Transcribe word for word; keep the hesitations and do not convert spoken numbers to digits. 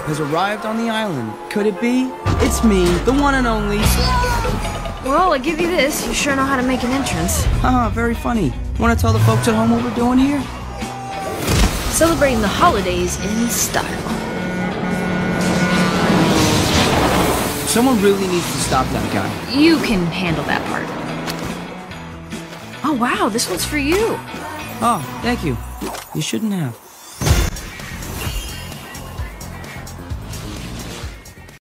has arrived on the island. Could it be? It's me, the one and only. Well, I give you this. You sure know how to make an entrance. Haha, very funny. Want to tell the folks at home what we're doing here? Celebrating the holidays in style. Someone really needs to stop that guy. You can handle that part. Oh, wow, this one's for you. Oh, thank you. You shouldn't have.